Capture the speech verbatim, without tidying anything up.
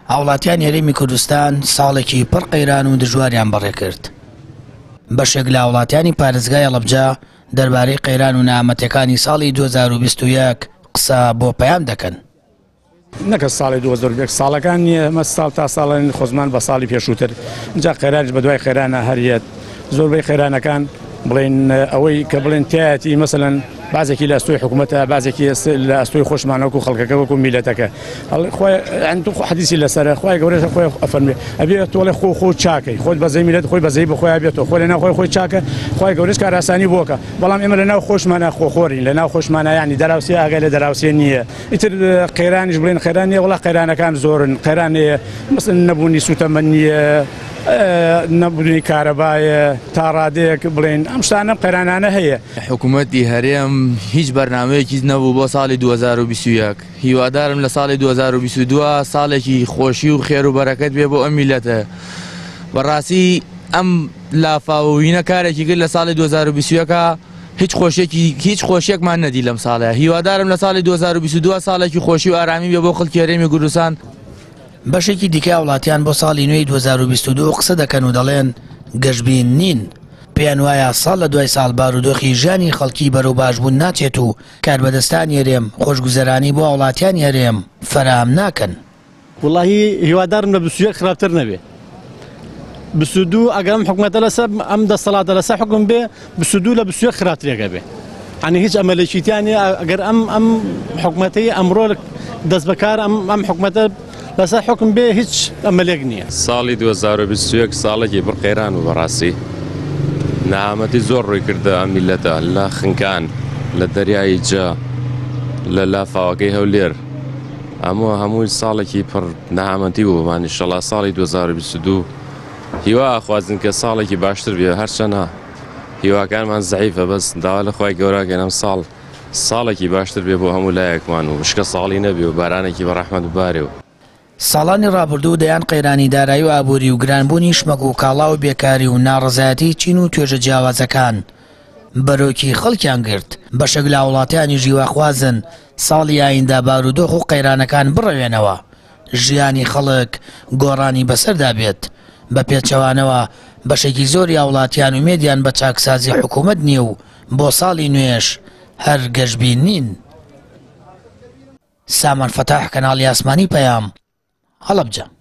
هاوڵاتیان هەرێمی کوردستان ساڵێکی پڕ قەیران و دژواریان بەڕێ کرد. بەشێک لە هاوڵاتیانی پارێزگای هەڵەبجە دەربارەی قەیران و نامەتەکانی ساڵی دوو هەزار و بیست و یەک قسە بۆ پەیام دەکەن. نەکە ساڵی دوو هەزار و یەک ساڵەکان نییە، مە ساڵ تا ساڵانی خۆزمان بە ساڵی پێشووتر اینجا قەیرانش بە دوای قەیرانە هەریەت. زۆربەی قەیرانەکان بڵێن ئەوەی کە بڵێن تایەتی مەسەلەن بازێکی لە ئەستۆی حکوومەتە، بازێکی لە ئەستۆی خۆشمانەوەکو خەڵکەکە وەکو میلەتەکە. حەدیسی لەسەرە خۆی گەورەش خۆی ئەفەرمێ ئەبێت تۆڵێ خۆ خۆ چاکەی خۆت بەزەی میلەت خۆی بەزەی بەخۆی بێتەوە خۆ لە ناو خۆی خۆی چاکە خۆی گەورەش کاراسانی بۆکە. بەڵام ئێمە لە ناو خۆشمانە خۆخۆرین، لە ناو خۆشمانە یانی دەراوسی ئاگای لە دەراوسێ نییە. ئیتر قەیرانیش بڵێن قەیران نییە، وڵا قەیرانەکان زۆرن. قەیران مەسەڵەن نەبوونی سوتەمە نییە، نەبوونی کارەبایە، تا ڕادەیەک بڵێن ئەم شتانە قەیرانانە هەیە. حکوومەتی هەرێم هیچ بەرنامەیەکی نەبوو بۆ ساڵی دوو هەزار و بیست و یەک. هیوادارم لە ساڵی دوو هەزار و بیست و دوو ساڵێکی خۆشی و خێر و بەرەکەت بێ بۆ ئەم میلەتە. بەڕاستی ئەم لافاوینە کارێکی کرد لە ساڵی دوو هەزار و بیست و یەک هیچ خۆشیێکی هیچ خۆشیێکمان نەدی لەم ساڵەیە. هیوادارم لە ساڵی دوو هەزار و بیست و دوو ساڵێکی خۆشی و ئارامی بێ بۆ خەڵکی هەرێمی کوردستان. بەشێکی دیکە وڵاتیان بۆ ساڵی نوێی دوو هەزار و بیست و دوو قسە دەکەن و دەڵێن گەشتبین نین. پێیان وایە ساڵ لە دوای ساڵ بارودۆخی ژیانی خەڵکی بەرەو باشبوون ناچێت و کاربەدەستانی هەرێم خۆشگوزەرانی بۆ وڵاتیانی هەرێم فراهم ناکەن. وڵاهی هیوادارم لە بیست و یەک خراپتر نەبێ. بیست و دوو ئەگەم حکوومەتە لەسەر ئەم دەسەڵاتە لەسەر حکوم بێ بیست و دوو لە بیست و یەک خراپترێکە بێ. عنی هیچ ئەمەلێکیتیانی ئەگەر ئەم ئەم حکوومەتەی ئەمڕۆ دەست بەکار ئەم حکوومەتە لەسەر حکم بێ هیچ ئەمەلێک نییە. ساڵی دوو هەزار و بیست و یەک ساڵێکی پڕ قەیران و بەڕاستی نەهامەتی زۆر ڕووی کردە ئەم میلەتە لە خنکان، لە دەریای جە، لە لافاوەکەی هەولێر. ئەمووە هەمووی ساڵێکی پڕ نەهامەتی بوو بەمان. ئینشەڵا ساڵی دوو هەزار و بیست و دوو هیوا ئەخوازن کە ساڵێکی باشتر بێ. هەرچەنە هیواکانمان زەعیفە، بەس داوا لە خوای گەورەکەن ئەم ساڵ ساڵێکی باشتر بێ بۆ هەموو لایەکمان و شکە ساڵی نەبێ و بارانێکی بەڕەحمەت ببارێ. و ساڵانی ڕابردوو دەیان قەیرانی دارایی و ئابووری و گرانبوونی شمەک و کاڵا و بێکاری و ناڕزایەتی چین و توێژە جیاوازەکان بەرۆکی خەڵکیان گرت. بەشێک لە وڵاتیانی ژیواخوازن ساڵی ئایندا بارودۆخ و قەیرانەکان بڕەوێنەوە، ژیانی خەڵک گۆڕانی بەسەردا بێت. بە پێچەوانەوە بەشێکی زۆری وڵاتیان و مێدیان بە چاکسازی حکوومەت نییە و بۆ ساڵی نوێش هەر گەشتبین نین. سامان فەتاح، کەناڵی ئاسمانی پەیام، هەڵەبجە.